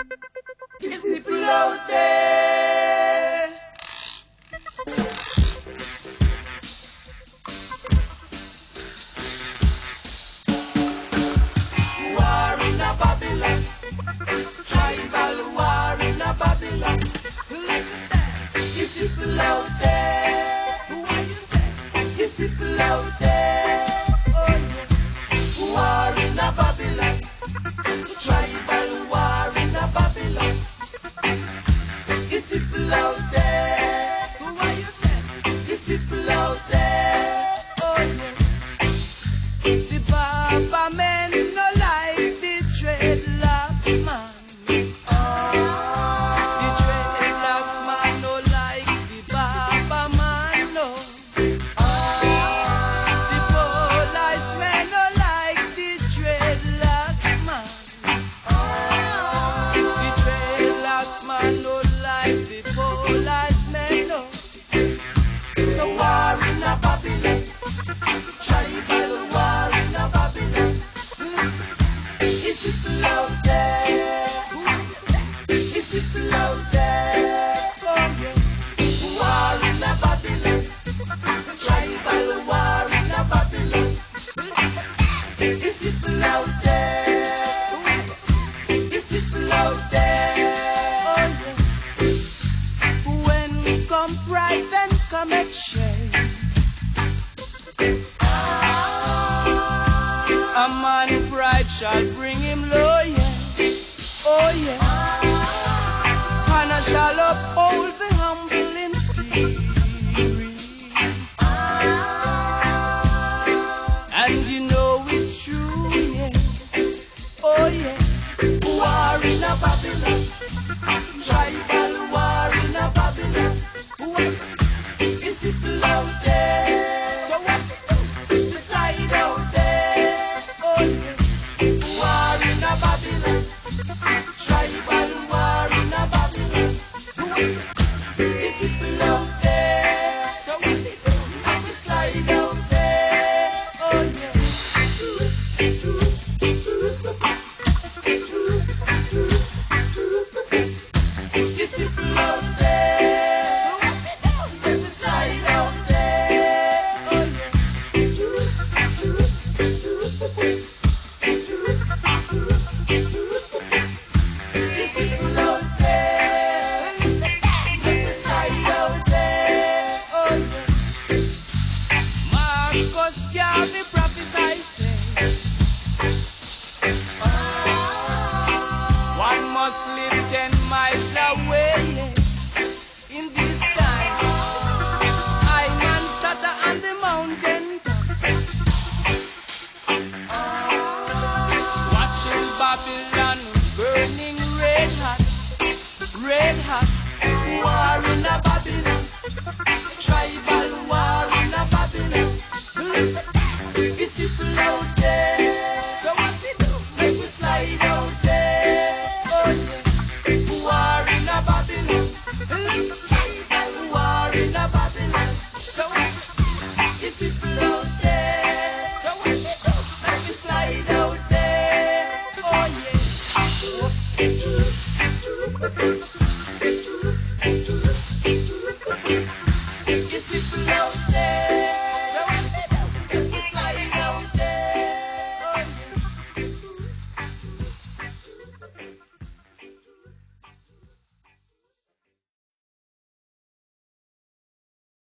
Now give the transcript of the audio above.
It's people out there. War in a Babylon. Tribal war in a Babylon. It's people out there. Who are you say? It's people out there. Oh yeah. War in a Babylon. Tribal war in a Babylon. It's people out there. Who are you say? It's people out there. Oh yeah. The Baba men no like the dreadlocks man. The dreadlocks man no like the Baba man no. The police men no like the dreadlocks man. The dreadlocks man no like the police men no. So war in a Babylon. Tribal war in a Babylon. It's people out there. It's people out there. Oh yeah. War in a Babylon. Tribal war in a Babylon. It's people out there. It's people out there. Oh yeah. When come pride, then come exchange. A man pride shall bring him low, yeah. Oh yeah. And I shall uphold the humble in spirit. And you know it's true, yeah. Oh yeah. War in a Babylon. Tribal war in a Babylon. It's people out there. So what we do? Decide out there. Oh yeah. War in a Babylon. Tribal war in a Babylon. It's people out there. So what we do? We slide out there. Oh yeah. It's people out there. We slide out there. Oh yeah. It's people out there. We slide out there. Oh yeah. Marcus Garvey prophesied saying, one must live 10